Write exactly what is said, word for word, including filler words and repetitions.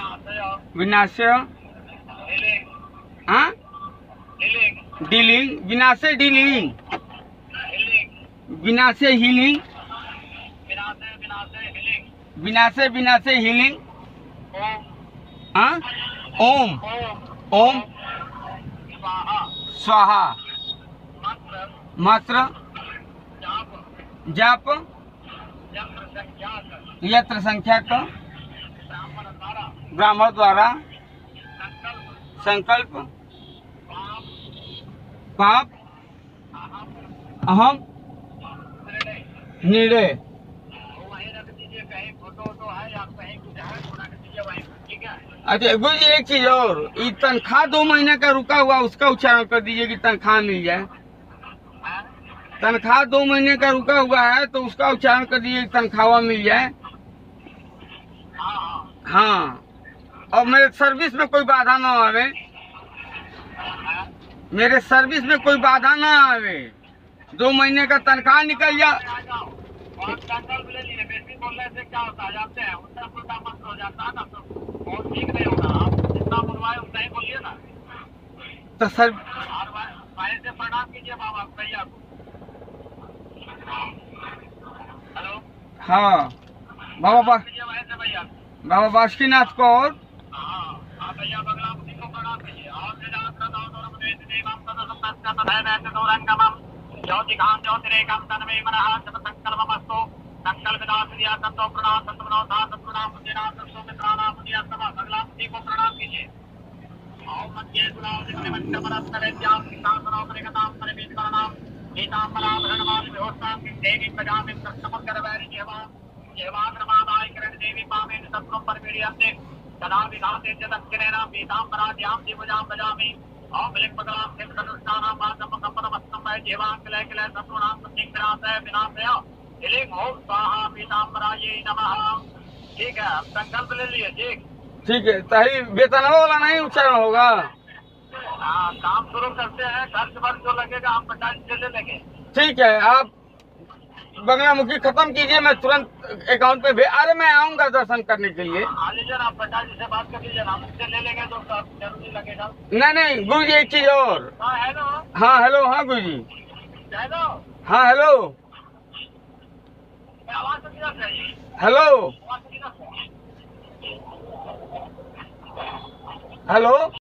विनाशय हाँ डीलिंग विनाशय डीलिंग विनाशय हीलिंग विनाशय विनाशय हीलिंग हाँ ओम ओम स्वाहा मंत्र जाप यत्र संख्या का ब्राह्मण द्वारा संकल्प पाप अहम निर्णय। अच्छा गुरु जी एक चीज और, ये तनख्वाह दो महीने का रुका हुआ उसका उच्चारण कर दीजिए कि तनख्वाह मिल जाए। तनख्वाह दो महीने का रुका हुआ है तो उसका उच्चारण कर दीजिए तनख्वाह मिल जाए। हाँ और मेरे सर्विस में कोई बाधा ना आवे, मेरे सर्विस में कोई बाधा ना आवे, दो महीने का तनख्वाह निकल जा। तो सर हाँ बाबा बा, बाबा बासुकीनाथ को और ठीक है संकल्प ले लिए। ठीक है तही वेतन वाला नहीं उच्चारण होगा। हाँ काम शुरू करते हैं, खर्च वर्च जो लगेगा हम पचास से लेंगे। ठीक है आप बंगलामुखी खत्म कीजिए, मैं तुरंत अकाउंट पे भेज। अरे मैं आऊंगा दर्शन करने के लिए। आ लीजिए आप पचास से बात कर लीजिए, हम उससे ले लेंगे तो जरूरी लगेगा। नहीं नहीं गुरु जी एक चीज और। हाँ हेलो। हाँ हेलो हाँ गुरु जी। हेलो हाँ हेलो हेलो हेलो